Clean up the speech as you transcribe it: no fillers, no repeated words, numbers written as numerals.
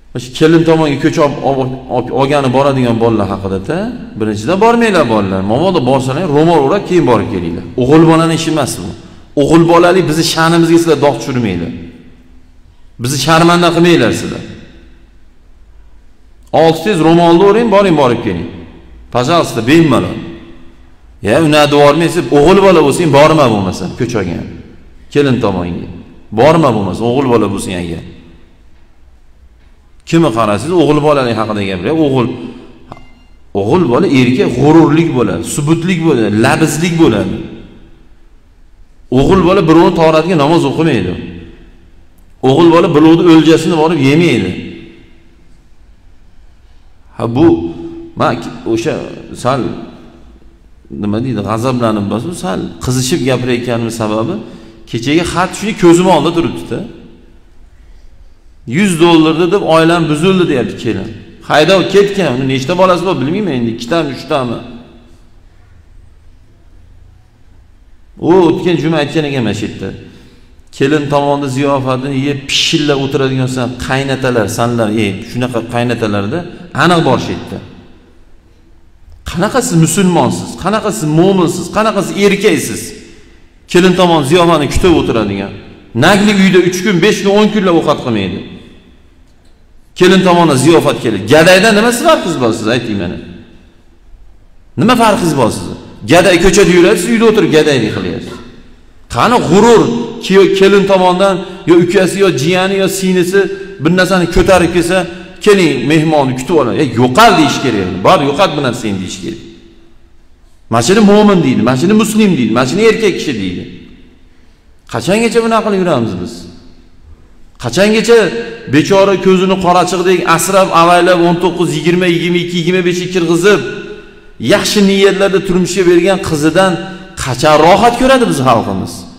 O'sha kelin tomonga ko'chib olgani boradigan bolalar haqida-da, birinchidan bormanglar bolalar. Mabodo borsalar ro'mol o'rab keyin borib kelinglar. O'g'il bolaning ishi emas bu. O'g'il bolalik bizni sha'nimizga sizlar dog' tushirmanglar. Bizni sharmanda qilmanglar sizlar. 600 ro'molni o'ring, borib keling. Пожалуйста, bemalol. Ya, unadi bormaysiz, o'g'il bola bo'lsang, borma bo'lmasa, ko'chaga. Kelin tomonga. Borma bo'lmasa, o'g'il bola bo'lsang agar. Kimni qarasiz, o'g'il bolalik haqida gapiryapti. O'g'il bola erkak g'ururlik bo'ladi, subutlik bo'ladi, labizlik bo'ladi. O'g'il bola birovni taoratiga namoz o'qimaydi. O'g'il bola birovning o'ljasini borib yemaydi. Ha bu men o'sha sal nima deydi, g'azablanib bosib, sal qizishib gapirayotganim sababi kechagi xat shuni ko'zim oldida turibdi-da. $100 deb oilam buzildi deyapti kelin. Haydab ketgan, uni nechta bolasi bor bilmayman endi, 2 tami, 3 tami. U o'tgan juma aytgan ekan mana shu yerda. Kelin tomonda ziyofatini yeb pishillab o'tiradigan qaynatalar, sanlar, shunaqa qaynatalarda aniq bor shu yerda. Qanaqa siz musulmonsiz, qanaqa siz mo'minsiz, qanaqa siz erkaksiz? Kelin tomon ziyofatni kutib o'tiradigan. Nagli uyda 3 kun, 5 kun, 10 kunlab ovqat qilmaydi. Kelin tomonidan ziyofat keladi. Gadaydan nima farqingiz bor siz ayting mana? Nima farqingiz bor siz? Gaday ko'chada yurasiz, uyda o'tirib gadaylik qilyapsiz. Qani g'urur kelin tomonidan yo ukasi yo jiyani yo singlisi bir narsani ko'tarib kelsa, keling mehmonni kutib oladi. Yo'qal deyish kerak. Bor, yo'qat bu narsani deyish kerak. Mashina mo'min deydi, mashina muslim deydi, mashina erkak kishi deydi. Qachongacha bunaqa qilib yuramiz biz? Qachongacha bechora ko'zini qorachiqdek asrab, avaylab 19, 20, 22, 25 kirg'izib, yaxshi niyatlarda turmushga bergan qizidan qachon rohat ko'radi biz xalqimiz?